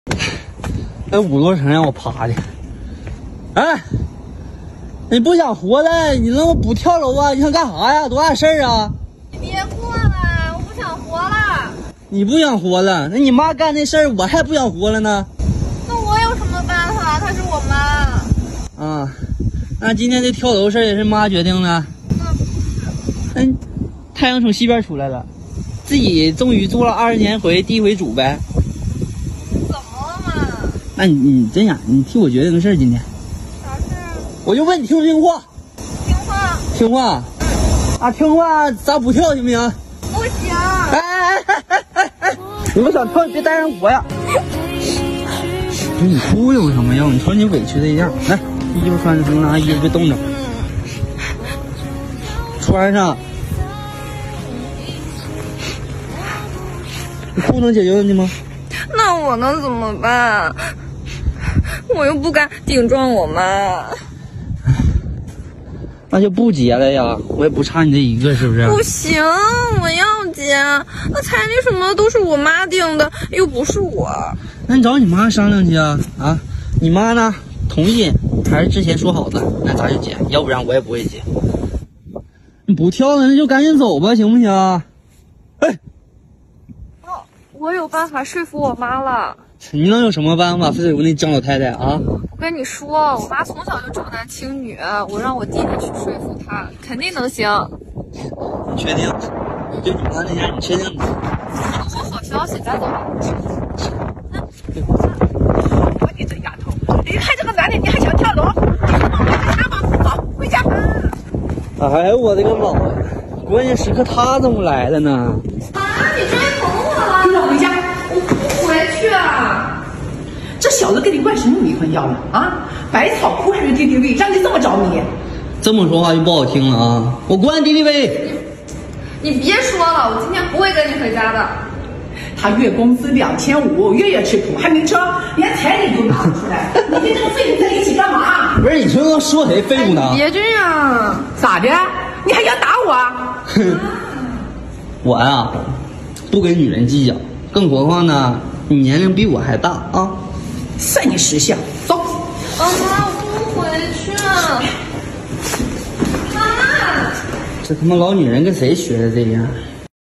那5楼层让我趴去。哎，你不想活了，你能不能不跳楼啊？你想干啥呀？多大事儿啊？ 你别过来，我不想活了。 你不想活了？那你妈干那事儿，我还不想活了呢。 那我有什么办法？她是我妈。 啊，那今天这跳楼事儿也是妈决定的。 那不是。 太阳从西边出来了，自己终于做了20年回第一回主呗。 怎么了嘛？ 那你真想你替我决定个事儿，今天。 啥事儿？ 我就问你听不听话？ 听话。 听话。啊，听话，咱不跳行不行？ 不行。 你不想跳，你别带上我呀！你哭有什么用？你瞅你委屈的样，来，衣服穿上，拿衣服别冻着，穿上。你哭能解决问题吗？ 那我能怎么办？我又不敢顶撞我妈。 那就不结了呀，我也不差你这一个，是不是？ 不行，我要结。那彩礼什么都是我妈定的，又不是我。 那你找你妈商量去啊！啊，你妈呢？同意还是之前说好的？那咱就结，要不然我也不会结。你不跳了，那就赶紧走吧，行不行？哎， 我有办法说服我妈了。 你能有什么办法？非得有那江老太太啊！ 我跟你说，我妈从小就重男轻女，我让我弟弟去说服她，肯定能行。 你确定？就你妈那样，你确定？ 我好消息，咱走吧。 我你这丫头，你还这个男的，你还想跳楼？你他妈回家吧，走，回家。 哎呦我的个妈呀！关键时刻他怎么来了呢？ 妈，你终于哄我了。 你让我回家。 我不回去啊。 这小子跟你灌什么迷魂药了啊？百草枯还是敌敌畏，让你这么着迷？ 这么说话就不好听了啊！我关敌敌畏。 你别说了，我今天不会跟你回家的。 他月工资2500，月月吃苦，还没车，连彩礼都拿不出来。你跟这个废物在一起干嘛？ 不是你说谁废物呢？ 别这样， 咋的？你还想打我啊？ 哼，我呀，不跟女人计较，更何况呢，你年龄比我还大啊。 算你识相，走。 妈，我不回去。妈， 这他妈老女人跟谁学的这样？